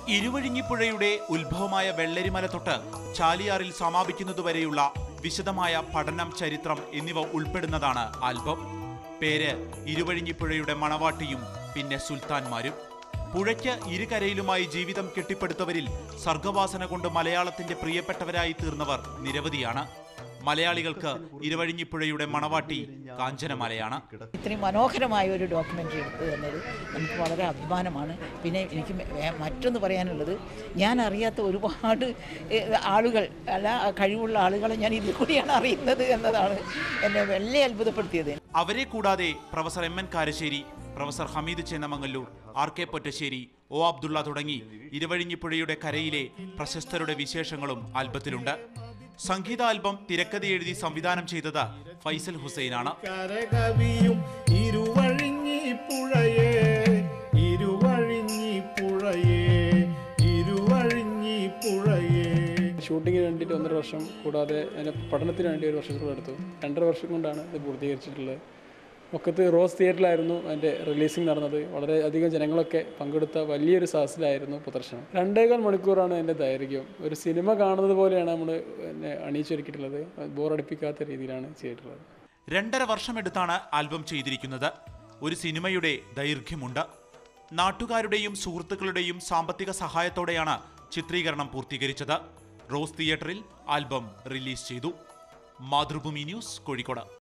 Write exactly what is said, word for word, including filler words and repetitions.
ഇരുവഴിഞ്ഞിപ്പുഴയുടെ ഉത്ഭവമായ വെള്ളരിമല തൊട്ട് ചാലിയാറിൽ സമാപിക്കുന്നതുവരെയുള്ള വിശദമായ പഠനം, ചരിത്രം എന്നിവ ഉൾപ്പെടുന്നതാണ് ആൽബം. പേര് ഇരുവഴിഞ്ഞിപ്പുഴയുടെ മണവാട്ടിയും പിന്നെ സുൽത്താൻമാരും. പുഴയ്ക്ക് ഇരുകരയിലുമായി ജീവിതം കെട്ടിപ്പടുത്തവരിൽ സർഗവാസന കൊണ്ട് മലയാളത്തിന്റെ പ്രിയപ്പെട്ടവരായി തീർന്നവർ നിരവധിയാണ്. മലയാളികൾക്ക് ഇരുവഴിഞ്ഞിപ്പുഴയുടെ മണവാട്ടി കാഞ്ചനമാലയാണ്. ഇത്രയും മനോഹരമായ ഒരു ഡോക്യുമെൻ്ററി എടുത്തു തന്നത് നമുക്ക് വളരെ അഭിമാനമാണ്. പിന്നെ എനിക്ക് മറ്റൊന്ന് പറയാനുള്ളത്, ഞാൻ അറിയാത്ത ഒരുപാട് ആളുകൾ അല്ല കഴിവുള്ള ആളുകളെ ഞാൻ ഇതിൽ കൂടിയാണ് അറിയുന്നത് എന്നതാണ് എന്നെ വലിയ അത്ഭുതപ്പെടുത്തിയത്. അവരെ കൂടാതെ professor M N Karassery, professor Hameed Chennamangallur, R K Pottassery, O Abdulla തുടങ്ങി ഇരുവഴിഞ്ഞിപ്പുഴയുടെ കരയിലെ പ്രശസ്തരുടെ വിശേഷങ്ങളും ആൽബത്തിലുണ്ട്. സംഗീത ആൽബം തിരക്കഥ എഴുതി സംവിധാനം ചെയ്തത് ഫൈസൽ ഹുസൈനാണ്. ഷൂട്ടിങ്ങിന് വേണ്ടിയിട്ട് ഒന്നര വർഷം, കൂടാതെ അതിൻ്റെ പഠനത്തിന് വേണ്ടി ഒരു വർഷത്തോളം എടുത്തു. രണ്ടര വർഷം കൊണ്ടാണ് ഇത് പൂർത്തീകരിച്ചിട്ടുള്ളത്. മുക്കത്ത് റോസ് തിയേറ്ററിലായിരുന്നു അതിൻ്റെ റിലീസിങ് നടന്നത്. വളരെ അധികം ജനങ്ങളൊക്കെ പങ്കെടുത്ത വലിയൊരു സാഹസിലായിരുന്നു പ്രദർശനം. രണ്ടേകാൽ മണിക്കൂറാണ് അതിൻ്റെ ദൈർഘ്യം. ഒരു സിനിമ കാണുന്നത് പോലെയാണ് നമ്മൾ എന്നെ അണിയിച്ചൊരുക്കിയിട്ടുള്ളത്. ബോറടിപ്പിക്കാത്ത രീതിയിലാണ് ചെയ്തിട്ടുള്ളത്. രണ്ടര വർഷമെടുത്താണ് ആൽബം ചെയ്തിരിക്കുന്നത്. ഒരു സിനിമയുടെ ദൈർഘ്യമുണ്ട്. നാട്ടുകാരുടെയും സുഹൃത്തുക്കളുടെയും സാമ്പത്തിക സഹായത്തോടെയാണ് ചിത്രീകരണം പൂർത്തീകരിച്ചത്. റോസ് തിയേറ്ററിൽ ആൽബം റിലീസ് ചെയ്തു. മാതൃഭൂമി ന്യൂസ്, കോഴിക്കോട്.